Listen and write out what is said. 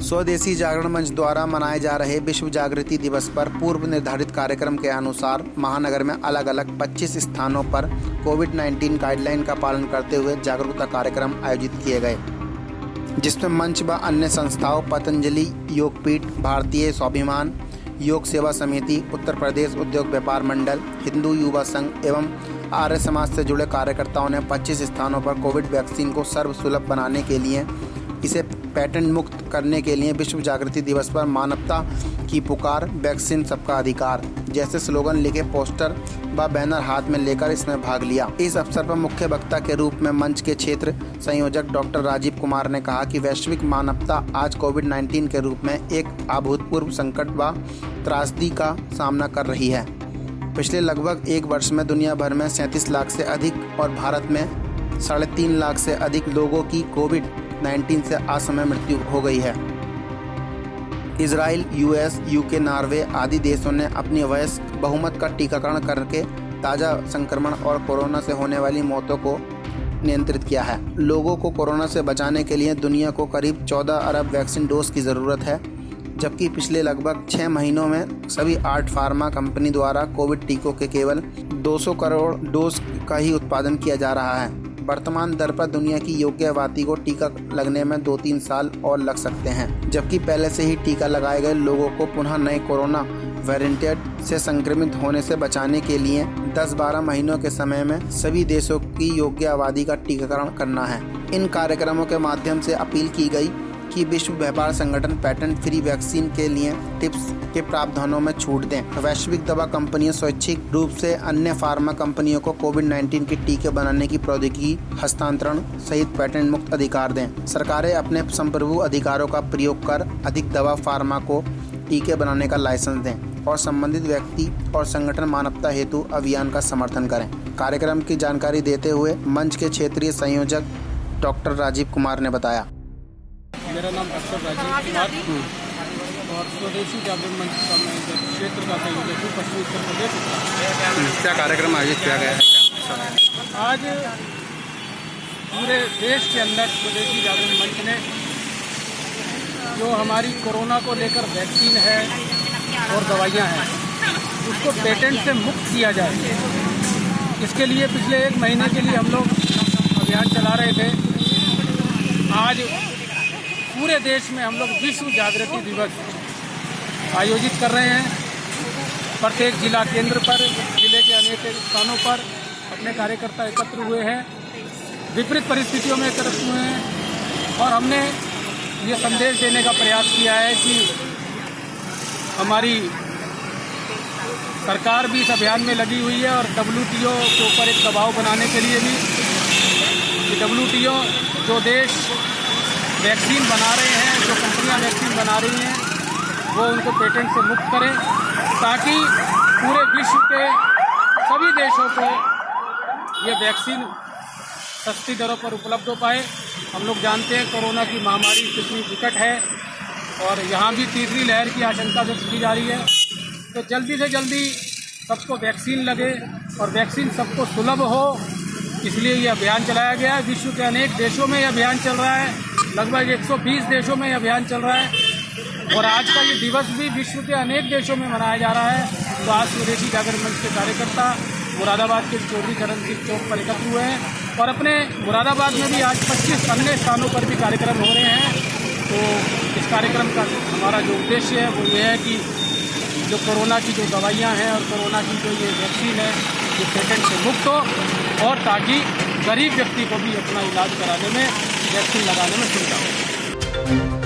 स्वदेशी जागरण मंच द्वारा मनाए जा रहे विश्व जागृति दिवस पर पूर्व निर्धारित कार्यक्रम के अनुसार महानगर में अलग अलग 25 स्थानों पर कोविड-19 गाइडलाइन का पालन करते हुए जागरूकता कार्यक्रम आयोजित किए गए, जिसमें मंच व अन्य संस्थाओं पतंजलि योगपीठ, भारतीय स्वाभिमान योग सेवा समिति, उत्तर प्रदेश उद्योग व्यापार मंडल, हिंदू युवा संघ एवं आर्य समाज से जुड़े कार्यकर्ताओं ने 25 स्थानों पर कोविड वैक्सीन को सर्वसुलभ बनाने के लिए इसे पेटेंट मुक्त करने के लिए विश्व जागृति दिवस पर मानवता की पुकार, वैक्सीन सबका अधिकार जैसे स्लोगन लिखे पोस्टर व बैनर हाथ में लेकर इसमें भाग लिया। इस अवसर पर मुख्य वक्ता के रूप में मंच के क्षेत्र संयोजक डॉक्टर राजीव कुमार ने कहा कि वैश्विक मानवता आज कोविड-19 के रूप में एक अभूतपूर्व संकट व त्रासदी का सामना कर रही है। पिछले लगभग एक वर्ष में दुनिया भर में 37 लाख से अधिक और भारत में 3.5 लाख से अधिक लोगों की कोविड-19 से असमय मृत्यु हो गई है। इजराइल, यूएस, यूके, नॉर्वे आदि देशों ने अपनी वयस्क बहुमत का टीकाकरण करके ताज़ा संक्रमण और कोरोना से होने वाली मौतों को नियंत्रित किया है। लोगों को कोरोना से बचाने के लिए दुनिया को करीब 14 अरब वैक्सीन डोज की ज़रूरत है, जबकि पिछले लगभग 6 महीनों में सभी 8 फार्मा कंपनी द्वारा कोविड टीकों के केवल 200 करोड़ डोज का ही उत्पादन किया जा रहा है। वर्तमान दर पर दुनिया की योग्य आबादी को टीका लगने में 2-3 साल और लग सकते हैं, जबकि पहले से ही टीका लगाए गए लोगों को पुनः नए कोरोना वेरिएंट से संक्रमित होने से बचाने के लिए 10-12 महीनों के समय में सभी देशों की योग्य आबादी का टीकाकरण करना है। इन कार्यक्रमों के माध्यम से अपील की गई कि विश्व व्यापार संगठन पेटेंट फ्री वैक्सीन के लिए टिप्स के प्रावधानों में छूट दें। वैश्विक दवा कंपनियां स्वैच्छिक रूप से अन्य फार्मा कंपनियों को कोविड-19 के टीके बनाने की प्रौद्योगिकी हस्तांतरण सहित पेटेंट मुक्त अधिकार दें। सरकारें अपने संप्रभु अधिकारों का प्रयोग कर अधिक दवा फार्मा को टीके बनाने का लाइसेंस दें और संबंधित व्यक्ति और संगठन मानवता हेतु अभियान का समर्थन करें। कार्यक्रम की जानकारी देते हुए मंच के क्षेत्रीय संयोजक डॉक्टर राजीव कुमार ने बताया। मेरा नाम डॉक्टर राजीव कुमार और स्वदेशी जागरण मंच का मैं क्षेत्र का संयोजक हूँ, पश्चिमी उत्तर प्रदेश। क्या कार्यक्रम आयोजित किया गया है? आज पूरे देश के अंदर स्वदेशी जागरण मंच ने जो हमारी कोरोना को लेकर वैक्सीन है और दवाइयाँ हैं उसको पेटेंट से मुक्त किया जाए, इसके लिए पिछले 1 महीने के लिए हम लोग अभियान चला रहे थे। आज पूरे देश में हम लोग विश्व जागृति दिवस आयोजित कर रहे हैं। प्रत्येक जिला केंद्र पर, जिले के अनेक स्थानों पर अपने कार्यकर्ता एकत्र हुए हैं, विपरीत परिस्थितियों में एकत्र हुए हैं और हमने ये संदेश देने का प्रयास किया है कि हमारी सरकार भी इस अभियान में लगी हुई है और WTO के ऊपर एक दबाव बनाने के लिए भी कि WTO जो देश वैक्सीन बना रहे हैं, जो कंपनियां वैक्सीन बना रही हैं, वो उनको पेटेंट से मुक्त करें ताकि पूरे विश्व के सभी देशों को ये वैक्सीन सस्ती दरों पर उपलब्ध हो पाए। हम लोग जानते हैं कोरोना की महामारी कितनी विकट है और यहाँ भी तीसरी लहर की आशंका व्यक्त की जा रही है, तो जल्दी से जल्दी सबको वैक्सीन लगे और वैक्सीन सबको सुलभ हो, इसलिए ये अभियान चलाया गया है। विश्व के अनेक देशों में ये अभियान चल रहा है, लगभग 120 देशों में ये अभियान चल रहा है और आज का ये दिवस भी विश्व के अनेक देशों में मनाया जा रहा है। तो आज स्वदेशी जागरण मंच के कार्यकर्ता मुरादाबाद के चौधरी चरण सिंह चौक पर एकत्र हुए हैं और अपने मुरादाबाद में भी आज 25 अन्य स्थानों पर भी कार्यक्रम हो रहे हैं। तो इस कार्यक्रम का हमारा जो उद्देश्य है वो ये है कि जो कोरोना की जो दवाइयाँ हैं और कोरोना की जो ये वैक्सीन है ये पेटेंट से मुक्त हो और ताकि गरीब व्यक्ति को भी अपना इलाज कराने में, वैक्सीन लगाने में सुविधा हो।